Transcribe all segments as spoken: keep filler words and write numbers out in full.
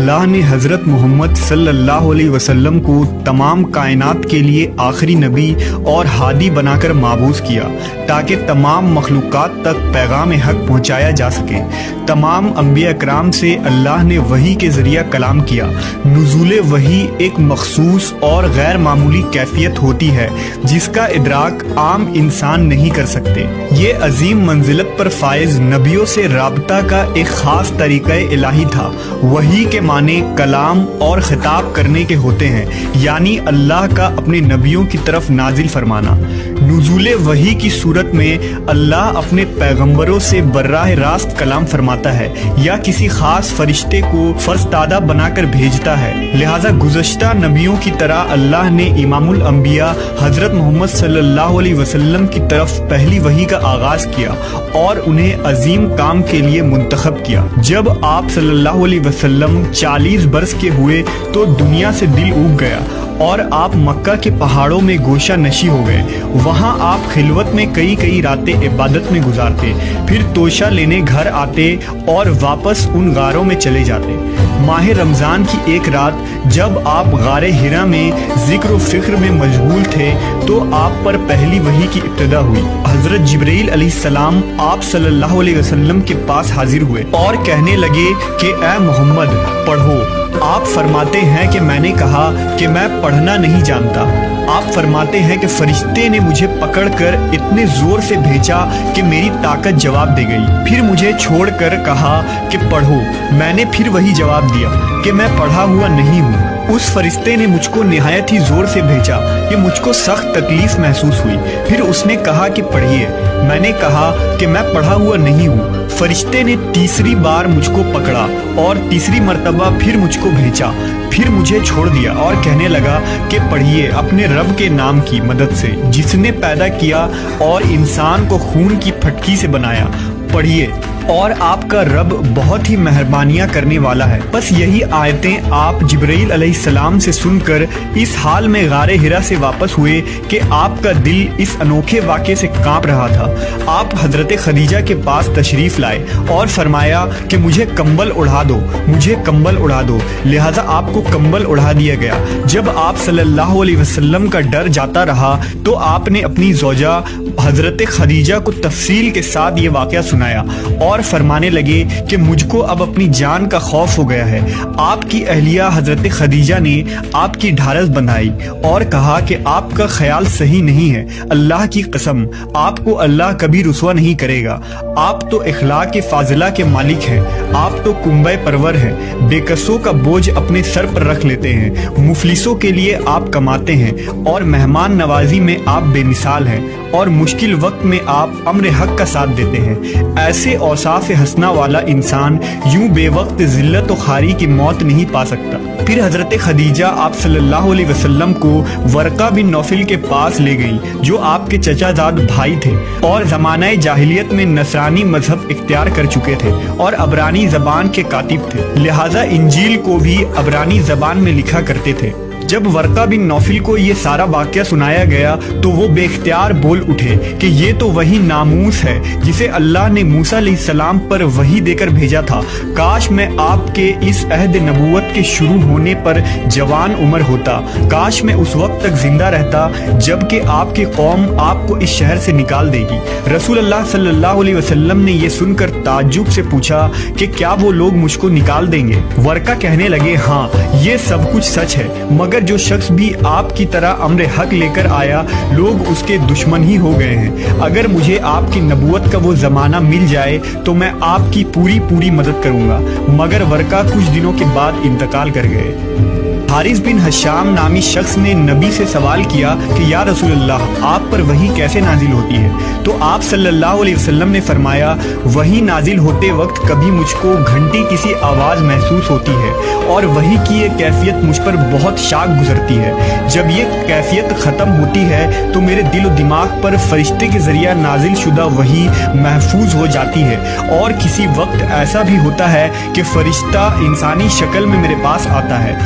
اللہ نے حضرت محمد صلی اللہ علیہ وسلم کو تمام کائنات کے لیے آخری نبی اور ہادی بنا کر مابعوث کیا تاکہ تمام مخلوقات تک پیغام حق پہنچایا جا سکے۔ تمام انبیاء اکرام سے اللہ نے وحی کے ذریعہ کلام کیا۔ نزول وحی ایک مخصوص اور غیر معمولی کیفیت ہوتی ہے جس کا ادراک عام انسان نہیں کر سکتے۔ یہ عظیم منزلت پر فائز نبیوں سے رابطہ کا ایک خاص طریقہ الہی تھا۔ وحی کے معنی کلام اور خطاب کرنے کے ہوتے ہیں، یعنی اللہ کا اپنے نبیوں کی طرف نازل فرمانا۔ نزول وحی کی صورت میں اللہ اپنے پیغمبروں سے براہ راست کلام فرماتا ہے یا کسی خاص فرشتے کو فرستادہ بنا کر بھیجتا ہے۔ لہذا گزشتہ نبیوں کی طرح اللہ نے امام الانبیاء حضرت محمد صلی اللہ علیہ وسلم کی طرف پہلی وحی کا آغاز کیا اور انہیں عظیم کام کے لیے منتخب کیا۔ جب آپ صلی اللہ علیہ وسلم چالیس برس کے ہوئے تو دنیا سے دل اگ گیا اور آپ مکہ کے پہاڑوں میں گوشہ نشی ہو گئے۔ وہاں آپ خلوت میں کئی کئی راتیں عبادت میں گزارتے، پھر توشہ لینے گھر آتے اور واپس ان غاروں میں چلے جاتے۔ ماہ رمضان کی ایک رات جب آپ غار حرا میں ذکر و فکر میں مشغول تھے تو آپ پر پہلی وحی کی ابتدا ہوئی۔ حضرت جبرائیل علیہ السلام آپ صلی اللہ علیہ وسلم کے پاس حاضر ہوئے اور کہنے لگے کہ اے محمد پڑھو۔ آپ فرماتے ہیں کہ میں نے کہا کہ میں پڑھنا نہیں جانتا۔ آپ فرماتے ہیں کہ فرشتے نے مجھے پکڑ کر اتنے زور سے بھیجا کہ میری طاقت جواب دے گئی، پھر مجھے چھوڑ کر کہا کہ پڑھو۔ میں نے پھر وہی جواب دیا کہ میں پڑھا ہوا نہیں ہوں۔ اس فرشتے نے مجھ کو نہایت ہی زور سے بھیجا کہ مجھ کو سخت تکلیف محسوس ہوئی، پھر اس نے کہا کہ پڑھیے۔ میں نے کہا کہ میں پڑھا ہوا نہیں ہوں۔ فرشتے نے تیسری بار مجھ کو پکڑا اور تیسری مرتبہ پھر مجھ کو بھیجا، پھر مجھے چھوڑ دیا اور کہنے لگا کہ پڑھیے اپنے رب کے نام کی مدد سے جس نے پیدا کیا اور انسان کو خون کی پھٹکی سے بنایا، پڑھیے اور آپ کا رب بہت ہی مہربانیاں کرنے والا ہے۔ بس یہی آیتیں آپ جبرائیل علیہ السلام سے سن کر اس حال میں غار حرا سے واپس ہوئے کہ آپ کا دل اس انوکھے واقعے سے کانپ رہا تھا۔ آپ حضرت خدیجہ کے پاس تشریف لائے اور فرمایا کہ مجھے کمبل اڑا دو، مجھے کمبل اڑا دو۔ لہٰذا آپ کو کمبل اڑا دیا گیا۔ جب آپ صلی اللہ علیہ وسلم کا ڈر جاتا رہا تو آپ نے اپنی زوجہ حضرت خدیجہ کو تفصیل کے ساتھ یہ واقعہ سنایا اور اور فرمانے لگے کہ مجھ کو اب اپنی جان کا خوف ہو گیا ہے۔ آپ کی اہلیہ حضرت خدیجہ نے آپ کی ڈھارس بندھائی اور کہا کہ آپ کا خیال صحیح نہیں ہے، اللہ کی قسم آپ کو اللہ کبھی رسوا نہیں کرے گا۔ آپ تو اخلاق فاضلہ کے مالک ہیں، آپ تو کنبہ پرور ہیں، بے کسوں کا بوجھ اپنے سر پر رکھ لیتے ہیں، مفلسوں کے لیے آپ کماتے ہیں اور مہمان نوازی میں آپ بے مثال ہیں اور مشکل وقت میں آپ امر حق کا ساتھ دیتے ہیں۔ ایسے اوصاف حسنہ والا انسان یوں بے وقت ذلت و خواری کی موت نہیں پا سکتا۔ پھر حضرت خدیجہ آپ صلی اللہ علیہ وسلم کو ورقہ بن نوفل کے پاس لے گئیں جو آپ کے چچا زاد بھائی تھے اور زمانہ جاہلیت میں نصرانی مذہب اختیار کر چکے تھے اور عبرانی زبان کے کاتب تھے، لہٰذا انجیل کو بھی عبرانی زبان میں لکھا کرتے تھے۔ جب ورقہ بن نوفل کو یہ سارا واقعہ سنایا گیا تو وہ بے اختیار بول اٹھے کہ یہ تو وہی ناموس ہے جسے اللہ نے موسیٰ علیہ السلام پر وحی دے کر بھیجا تھا۔ کاش میں آپ کے اس عہد نبوت کے شروع ہونے پر جوان عمر ہوتا، کاش میں اس وقت تک زندہ رہتا جب کہ آپ کی قوم آپ کو اس شہر سے نکال دے گی۔ رسول اللہ صلی اللہ علیہ وسلم نے یہ سن کر تعجب سے پوچھا کہ کیا وہ لوگ مجھ کو نکال دیں گے؟ ورقہ کہنے لگے ہاں یہ سب کچھ سچ ہے، مگر جو شخص بھی آپ کی طرح امر حق لے کر آیا لوگ اس کے دشمن ہی ہو گئے ہیں۔ اگر مجھے آپ کی نبوت کا وہ زمانہ مل جائے تو میں آپ کی پوری پوری مدد کروں گا، مگر ورقہ کچھ دنوں کے بعد انتقال کر گئے۔ حارث بن حشام نامی شخص نے نبی سے سوال کیا کہ یا رسول اللہ آپ پر وحی کیسے نازل ہوتی ہے؟ تو آپ صلی اللہ علیہ وسلم نے فرمایا وحی نازل ہوتے وقت کبھی مجھ کو گھنٹی کسی آواز محسوس ہوتی ہے اور وحی کی یہ کیفیت مجھ پر بہت شاک گزرتی ہے۔ جب یہ کیفیت ختم ہوتی ہے تو میرے دل و دماغ پر فرشتے کے ذریعہ نازل شدہ وحی محفوظ ہو جاتی ہے، اور کسی وقت ایسا بھی ہوتا ہے کہ فرشتہ انسانی شکل میں میرے پاس آتا ہے اور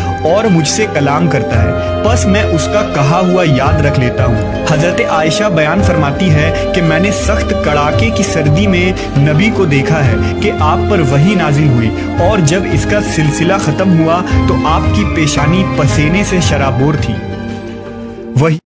मुझसे कलाम करता है, बस मैं उसका कहा हुआ याद रख लेता हूँ। हजरत आयशा बयान फरमाती है कि मैंने सख्त कड़ाके की सर्दी में नबी को देखा है कि आप पर वही नाजिल हुई, और जब इसका सिलसिला खत्म हुआ तो आपकी पेशानी पसीने से शराबोर थी। वही